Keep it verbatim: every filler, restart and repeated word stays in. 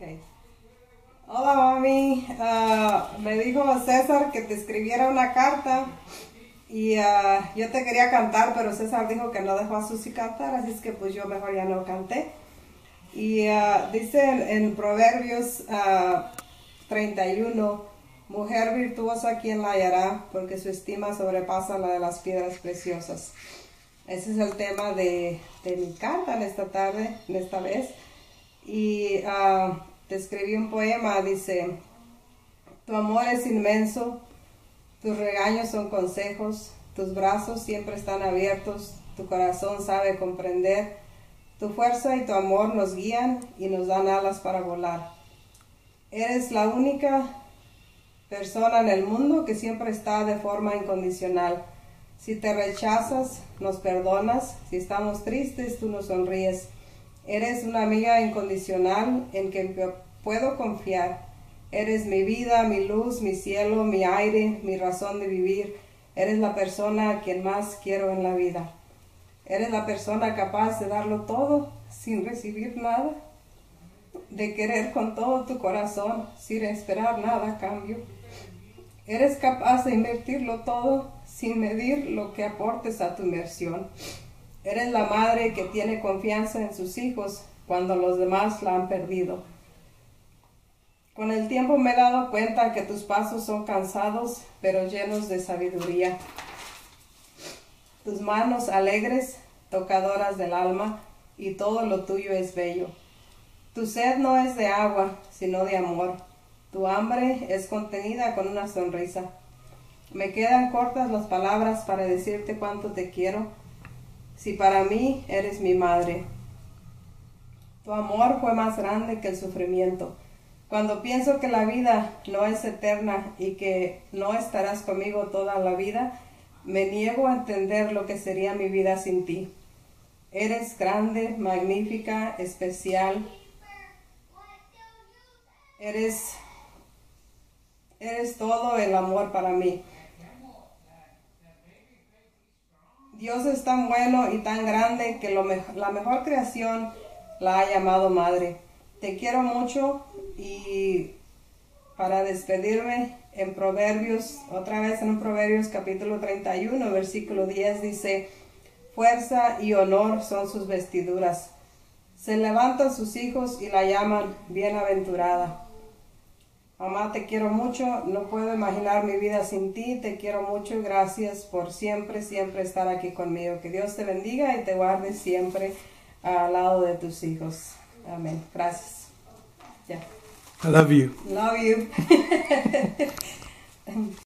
Okay. Hola mami, uh, me dijo César que te escribiera una carta y uh, yo te quería cantar, pero César dijo que no dejó a Susi cantar, así es que pues yo mejor ya no canté. Y uh, dice en, en Proverbios uh, treinta y uno, mujer virtuosa quien la hallará, porque su estima sobrepasa la de las piedras preciosas. Ese es el tema de, de mi carta en esta tarde, en esta vez. Y uh, te escribí un poema, dice: tu amor es inmenso, tus regaños son consejos, tus brazos siempre están abiertos, tu corazón sabe comprender, tu fuerza y tu amor nos guían y nos dan alas para volar. Eres la única persona en el mundo que siempre está de forma incondicional. Si te rechazas, nos perdonas, si estamos tristes, tú nos sonríes. Eres una amiga incondicional en quien puedo confiar. Eres mi vida, mi luz, mi cielo, mi aire, mi razón de vivir. Eres la persona a quien más quiero en la vida. Eres la persona capaz de darlo todo sin recibir nada, de querer con todo tu corazón sin esperar nada a cambio. Eres capaz de invertirlo todo sin medir lo que aportes a tu inversión. Eres la madre que tiene confianza en sus hijos cuando los demás la han perdido. Con el tiempo me he dado cuenta que tus pasos son cansados, pero llenos de sabiduría. Tus manos alegres, tocadoras del alma, y todo lo tuyo es bello. Tu sed no es de agua, sino de amor. Tu hambre es contenida con una sonrisa. Me quedan cortas las palabras para decirte cuánto te quiero, si para mí eres mi madre. Tu amor fue más grande que el sufrimiento. Cuando pienso que la vida no es eterna y que no estarás conmigo toda la vida, me niego a entender lo que sería mi vida sin ti. Eres grande, magnífica, especial. Eres, eres todo el amor para mí. Dios es tan bueno y tan grande que lo me la mejor creación la ha llamado madre. Te quiero mucho, y para despedirme, en Proverbios, otra vez en Proverbios capítulo treinta y uno, versículo diez, dice: fuerza y honor son sus vestiduras. Se levantan sus hijos y la llaman bienaventurada. Mamá, te quiero mucho, no puedo imaginar mi vida sin ti, te quiero mucho, gracias por siempre, siempre estar aquí conmigo. Que Dios te bendiga y te guarde siempre al lado de tus hijos. Amén. Gracias. Ya. I love you. Love you.